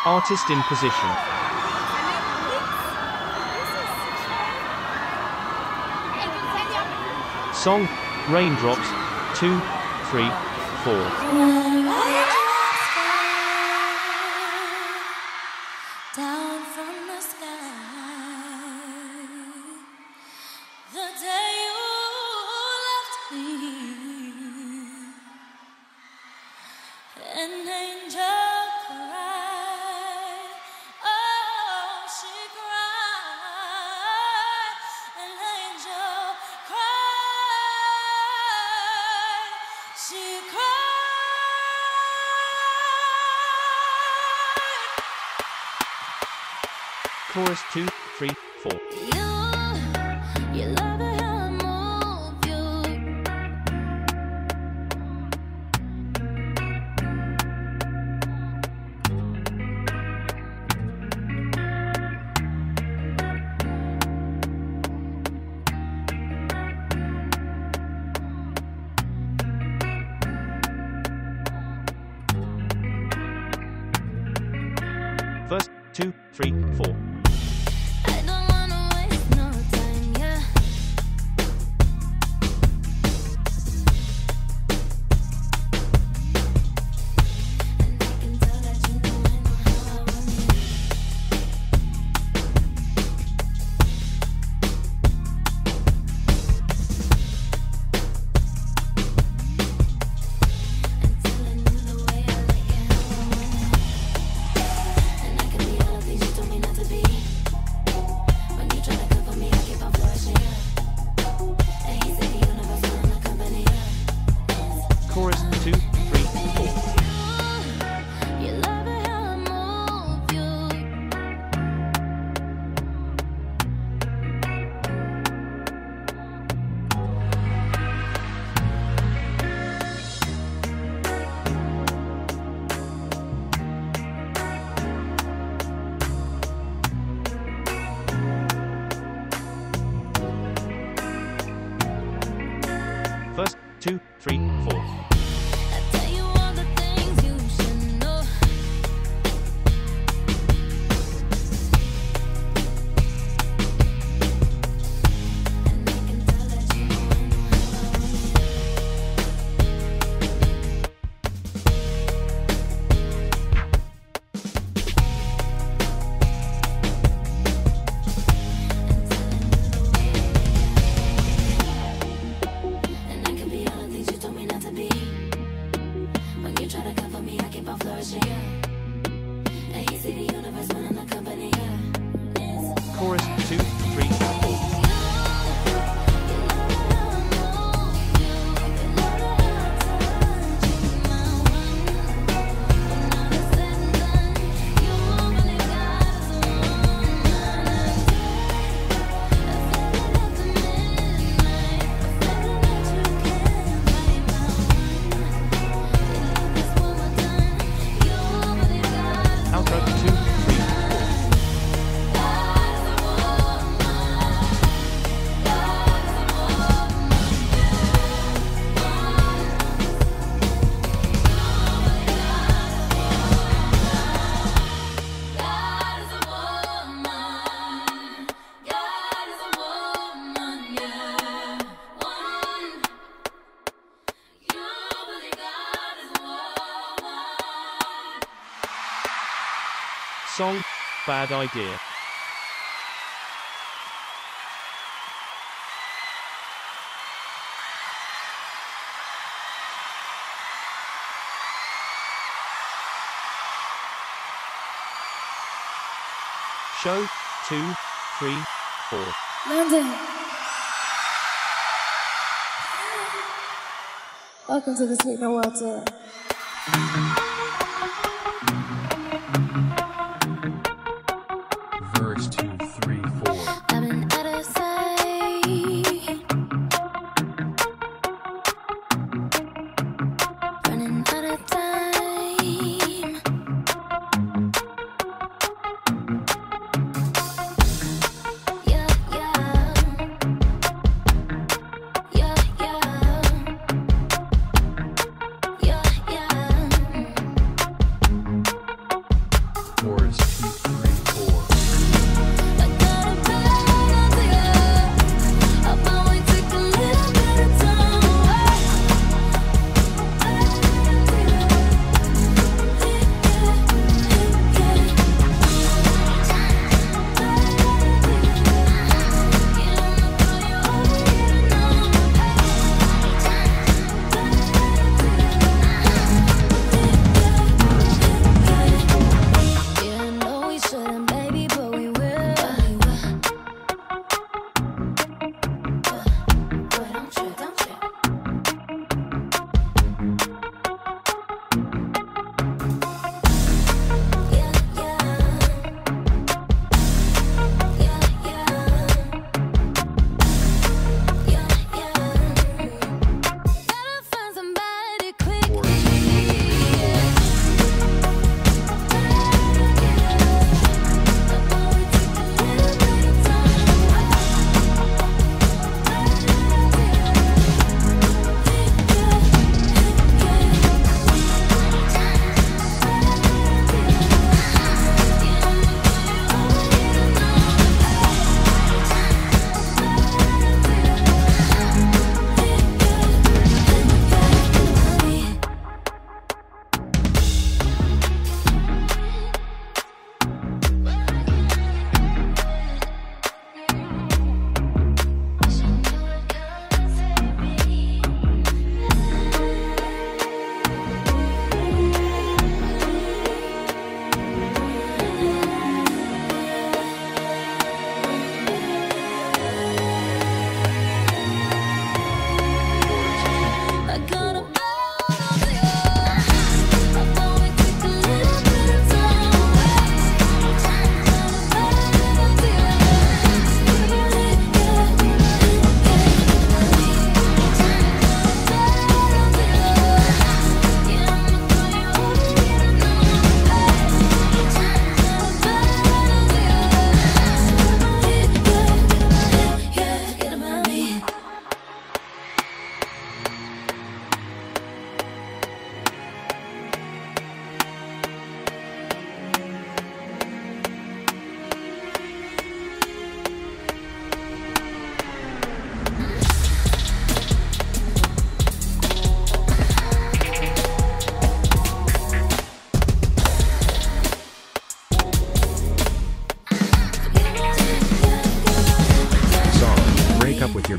Artist in position. Song, Raindrops, 2, 3, 4. Down from the sky, the day you left me, an angel cried, oh, she cried, an angel cried, she cried. Chorus 2, 3, 4. You love it how I move you. Verse 2, 3, 4. I don't wanna waste no time, yeah. And I can tell that you know I know how I want you. I'm telling you the way I like it, how I want it. And I can be all the things you told me not to be. When you try to cover me, I keep on flourishing. And he said the universe will accompany us. Chorus 2, 3, 4. You love it how I move you. Verse 2, 3, 4. I tell you all the things you should know. And I can tell that you know I know how I want And I can be all the things you told me not to be. When you try to cover me, I keep on flourishing. And he said the universe will accompany us. Chorus 2, 3, 4. Outro 2, 3, 4. Song, Bad Idea. Show 2, 3, 4. London. Welcome to the Techno World Tour. Verse 2, 3, 4. I've been out of sight, running out of time. Yeah, yeah, yeah, yeah, yeah, yeah.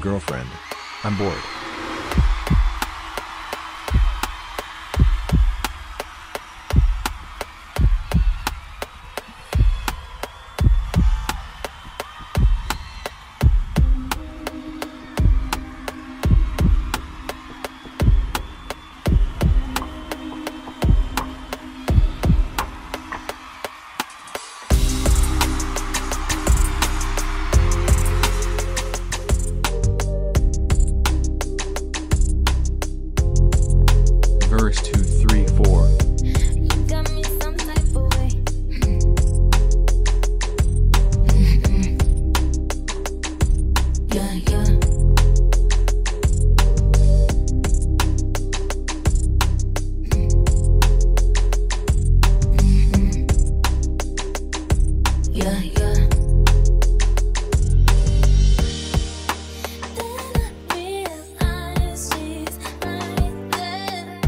girlfriend. I'm bored. Verse 2, 3, 4. You got me some type of way. Yeah, yeah. Yeah, yeah. Then I realize she's right there.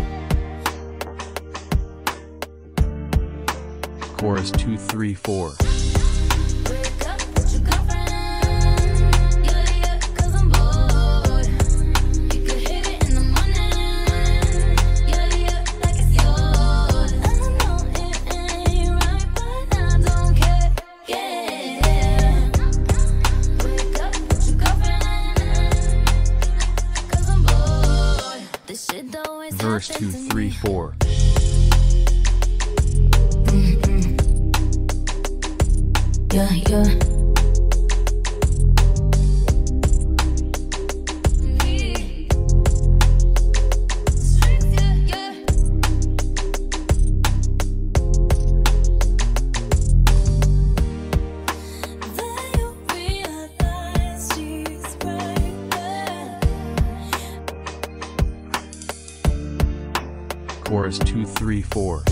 Chorus 2, 3, 4. Wake up with your girlfriend. Yeah, yeah, 'cause I'm bored. You could hit it in the morning. Yeah, yeah, like it's yours. I know it ain't right, but I don't care. Yeah. Wake up with your girlfriend. 'Cause I'm bored. This shit always Verse 2, 3, 4. Yeah, yeah. Chorus 2, 3, 4.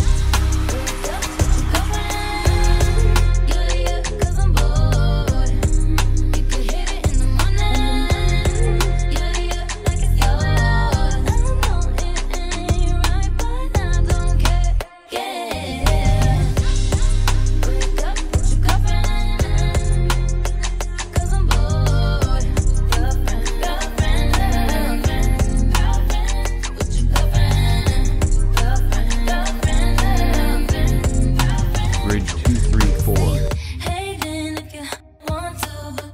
Bridge 2, 3, 4. Hating if you want to.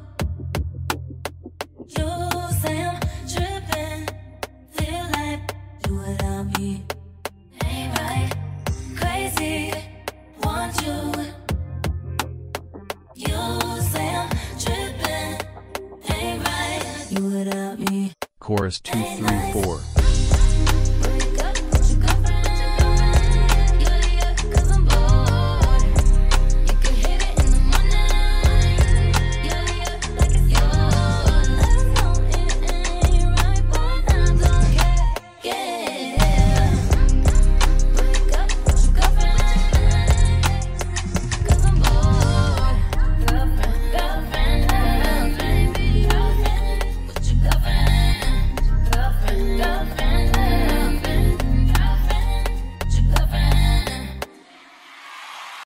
You say I'm tripping. Feel like you without me ain't right. Crazy, want you. You say I'm tripping. Ain't right. You without me. Chorus 2, 3, 4.